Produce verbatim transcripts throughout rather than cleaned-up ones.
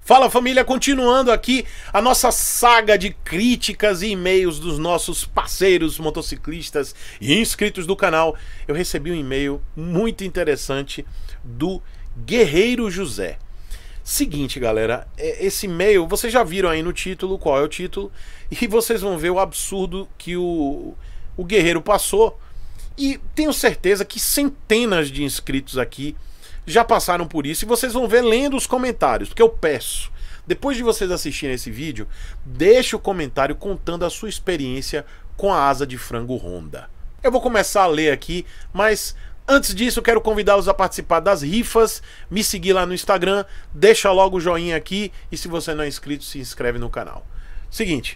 Fala família, continuando aqui a nossa saga de críticas e e-mails dos nossos parceiros motociclistas e inscritos do canal. Eu recebi um e-mail muito interessante do Guerreiro José. Seguinte galera, esse e-mail, vocês já viram aí no título, qual é o título, e vocês vão ver o absurdo que o, o Guerreiro passou. E tenho certeza que centenas de inscritos aqui já passaram por isso, e vocês vão ver lendo os comentários, porque eu peço, depois de vocês assistirem esse vídeo, deixe o comentário contando a sua experiência com a asa de frango Honda. Eu vou começar a ler aqui, mas antes disso eu quero convidá-los a participar das rifas, me seguir lá no Instagram, deixa logo o joinha aqui, e se você não é inscrito, se inscreve no canal. Seguinte,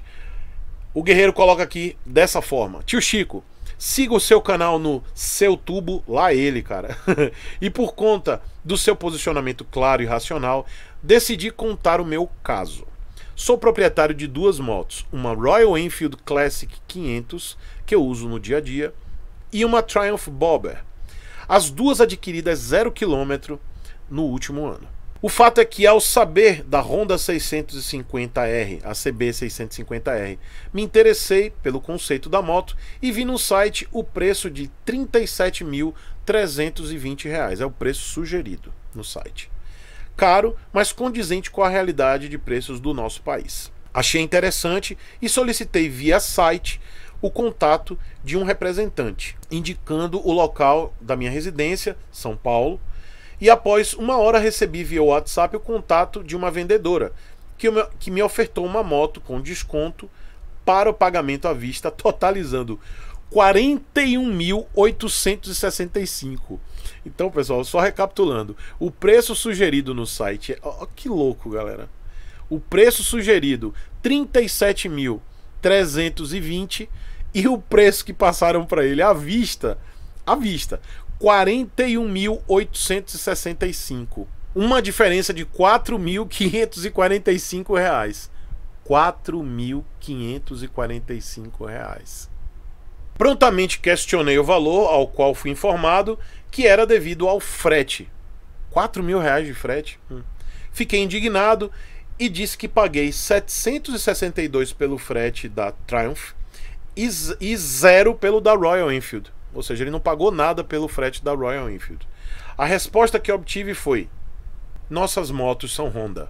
o Guerreiro coloca aqui dessa forma: Tio Chico, siga o seu canal no Seu Tubo, lá ele, cara. E por conta do seu posicionamento claro e racional, decidi contar o meu caso. Sou proprietário de duas motos, uma Royal Enfield Classic quinhentos, que eu uso no dia a dia, e uma Triumph Bobber. As duas adquiridas zero quilômetro no último ano. O fato é que, ao saber da Honda seiscentos e cinquenta R, a C B seiscentos e cinquenta R, me interessei pelo conceito da moto e vi no site o preço de trinta e sete mil trezentos e vinte reais. É o preço sugerido no site. Caro, mas condizente com a realidade de preços do nosso país. Achei interessante e solicitei via site o contato de um representante, indicando o local da minha residência, São Paulo. E após uma hora recebi via WhatsApp o contato de uma vendedora que, que me ofertou uma moto com desconto para o pagamento à vista, totalizando quarenta e um mil oitocentos e sessenta e cinco reais. Então, pessoal, só recapitulando, o preço sugerido no site, ó, que louco, galera. O preço sugerido trinta e sete mil trezentos e vinte reais, e o preço que passaram para ele à vista, à vista, quarenta e um mil oitocentos e sessenta e cinco. Uma diferença de quatro mil quinhentos e quarenta e cinco reais. quatro mil quinhentos e quarenta e cinco reais. Prontamente questionei o valor, ao qual fui informado que era devido ao frete. quatro mil reais de frete? Hum. Fiquei indignado e disse que paguei setecentos e sessenta e dois pelo frete da Triumph e, e zero pelo da Royal Enfield. Ou seja, ele não pagou nada pelo frete da Royal Enfield. A resposta que obtive foi: nossas motos são Honda.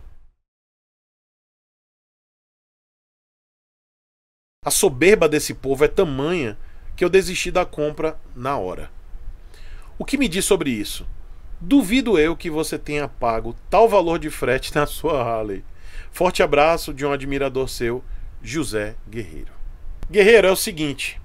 A soberba desse povo é tamanha que eu desisti da compra na hora. O que me diz sobre isso? Duvido eu que você tenha pago tal valor de frete na sua Harley. Forte abraço de um admirador seu, José Guerreiro. Guerreiro, é o seguinte: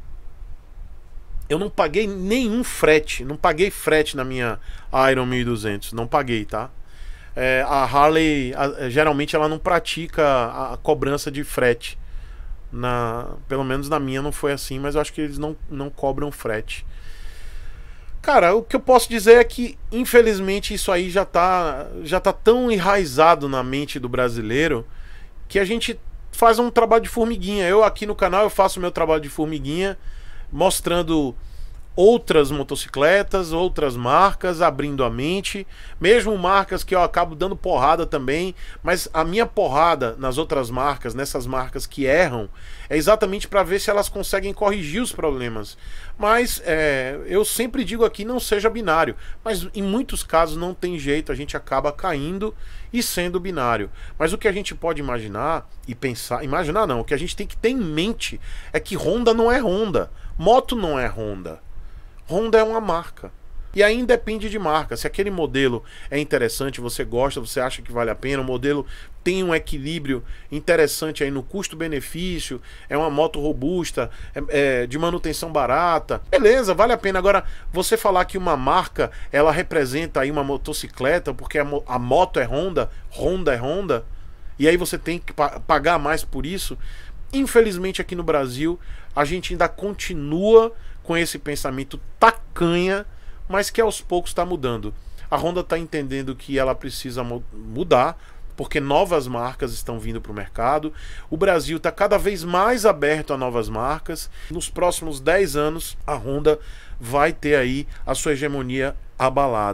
eu não paguei nenhum frete, não paguei frete na minha Iron mil e duzentos, não paguei, tá? É, a Harley, a, geralmente ela não pratica a, a cobrança de frete. Na, pelo menos na minha não foi assim, mas eu acho que eles não, não cobram frete. Cara, o que eu posso dizer é que, infelizmente, isso aí já tá, já tá tão enraizado na mente do brasileiro que a gente faz um trabalho de formiguinha. Eu aqui no canal eu faço meu trabalho de formiguinha, mostrando outras motocicletas, outras marcas, abrindo a mente, mesmo marcas que eu acabo dando porrada também, mas a minha porrada nas outras marcas, nessas marcas que erram, é exatamente para ver se elas conseguem corrigir os problemas. Mas é, eu sempre digo aqui, não seja binário, mas em muitos casos não tem jeito, a gente acaba caindo e sendo binário. Mas o que a gente pode imaginar e pensar, imaginar não, o que a gente tem que ter em mente é que Honda não é Honda, moto não é Honda. Honda é uma marca. E aí depende de marca. Se aquele modelo é interessante, você gosta, você acha que vale a pena, o modelo tem um equilíbrio interessante aí no custo-benefício, é uma moto robusta, é, é, de manutenção barata, beleza, vale a pena. Agora, você falar que uma marca, ela representa aí uma motocicleta, porque a, mo a moto é Honda, Honda é Honda, e aí você tem que pa pagar mais por isso, infelizmente aqui no Brasil, a gente ainda continua com esse pensamento tacanha, mas que aos poucos está mudando. A Honda está entendendo que ela precisa mudar, porque novas marcas estão vindo para o mercado. O Brasil está cada vez mais aberto a novas marcas. Nos próximos dez anos, a Honda vai ter aí a sua hegemonia abalada.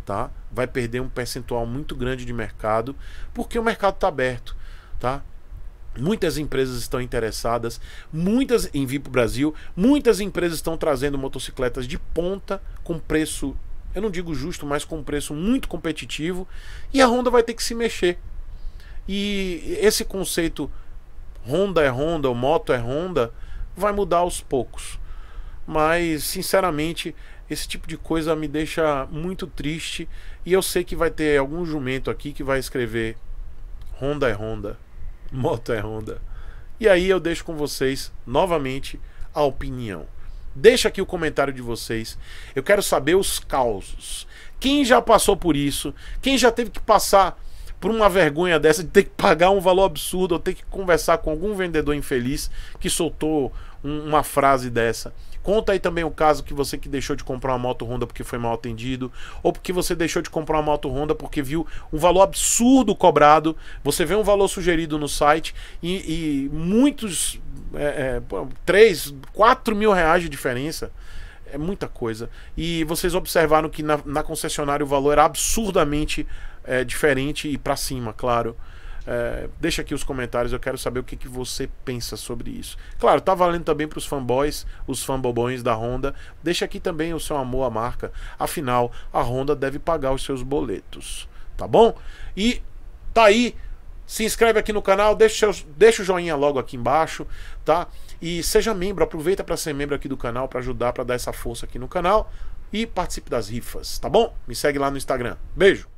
tá? Vai perder um percentual muito grande de mercado, porque o mercado está aberto, tá? Muitas empresas estão interessadas, muitas em vir para o Brasil, muitas empresas estão trazendo motocicletas de ponta com preço, eu não digo justo, mas com preço muito competitivo, e a Honda vai ter que se mexer. E esse conceito Honda é Honda, ou moto é Honda, vai mudar aos poucos. Mas, sinceramente, esse tipo de coisa me deixa muito triste, e eu sei que vai ter algum jumento aqui que vai escrever Honda é Honda, moto é Honda. E aí eu deixo com vocês novamente a opinião. Deixa aqui o comentário de vocês. Eu quero saber os causos. Quem já passou por isso? Quem já teve que passar por uma vergonha dessa de ter que pagar um valor absurdo, ou ter que conversar com algum vendedor infeliz que soltou um, uma frase dessa? Conta aí também o caso que você que deixou de comprar uma moto Honda porque foi mal atendido, ou porque você deixou de comprar uma moto Honda porque viu um valor absurdo cobrado. Você vê um valor sugerido no site e, e muitos é, é, três, quatro mil reais de diferença. É muita coisa. E vocês observaram que na, na concessionária o valor era absurdamente é, diferente e pra cima, claro. É, deixa aqui os comentários, eu quero saber o que, que você pensa sobre isso. Claro, tá valendo também para os fanboys, os fanbobões da Honda. Deixa aqui também o seu amor à marca. Afinal, a Honda deve pagar os seus boletos, tá bom? E tá aí. Se inscreve aqui no canal, deixa, deixa o joinha logo aqui embaixo, tá? E seja membro, aproveita para ser membro aqui do canal, para ajudar, para dar essa força aqui no canal. E participe das rifas, tá bom? Me segue lá no Instagram. Beijo!